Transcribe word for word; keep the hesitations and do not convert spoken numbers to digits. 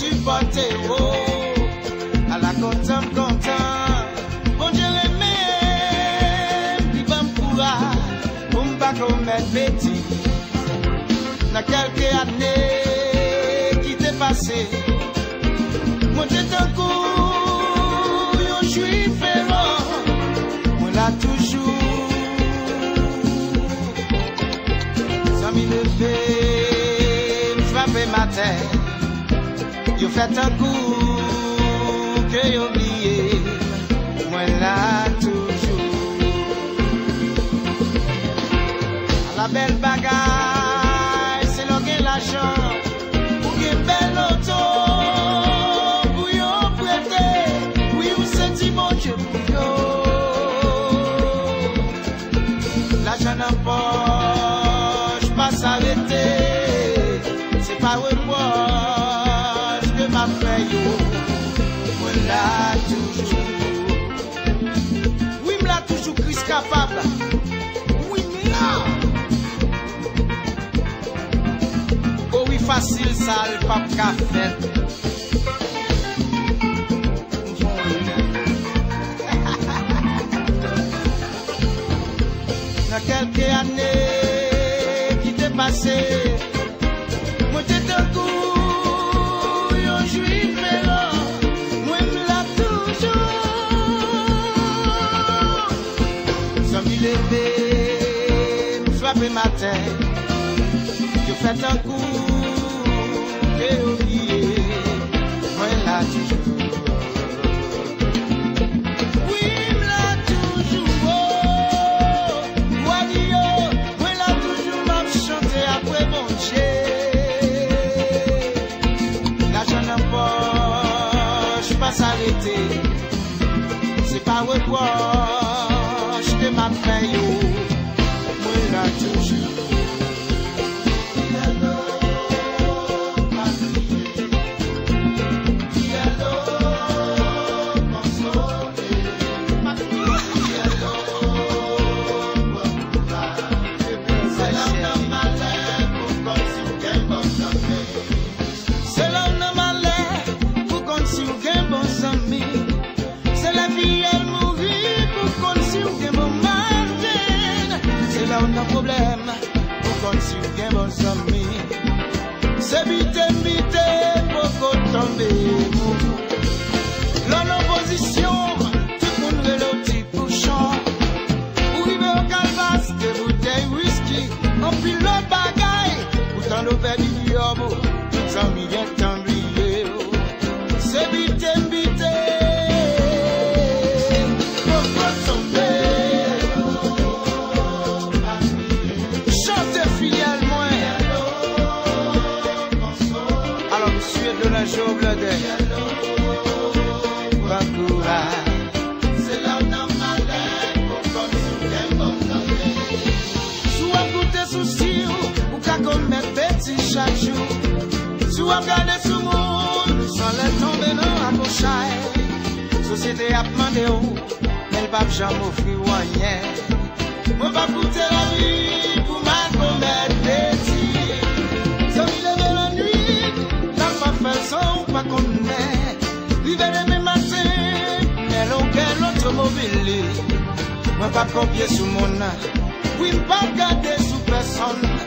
supporter, oh, à la content, content. Bon Dieu, qui va me courage, pour me pas commettre bêtise. Dans quelques années qui t'est passé, moi j'étais un coup, je suis féroce, moi là toujours. Sans m'y lever, me frapper ma tête, je fait un coup que j'ai oublié, moi là toujours. À la belle bagarre, c'est l'orgueil l'argent, pour une belle auto, pour yon prêter, oui ou c'est dit mon Dieu pour yon. L'argent n'a pas, j'pas s'arrêter, c'est pas reproche que m'a fait yo, moi là toujours. Oui m'l'a toujours Chris capable, oui m'l'a. Oh oui facile ça le pape qu'a fait. Dans quelques années qui t'est passé, moi t'étais un coup, yon juif mélan, moi m'l'a toujours. Sans m'y lever, me frapper ma tête, je fais un coup, j'ai oublié, moi là toujours. S'arrêter, c'est pas reproche que m'a fait yo, moi là toujours. C'est la vie, elle mourit pour qu'on s'y bon matin. C'est là où on a problème pour qu'on s'y bon amis. C'est vite, vite pour qu'on tombe. Dans l'opposition, tout le monde veut le petit bouchon. Pour arriver au calvas, des bouteilles whisky, on pile le bagaille. Pourtant, le père du yobo, tout ça m'y est emblié. C'est vite, vite. Jour bleu c'est là où on a malin pour qu'on se bon soit goûter souci ou qu'à commettre petit chaque jour soit garder sous monde sans les tomber dans la couche. Société a demandé où elle va jamais offrir rien. On va goûter la vie pour ma commettre petit. Ça me lève la nuit, la pas fait son pas qu'on est. Vivez les mêmes matins, mais l'auquel l'autre mobile. Moi pas copier sous mon âme, oui pas garder sous personne.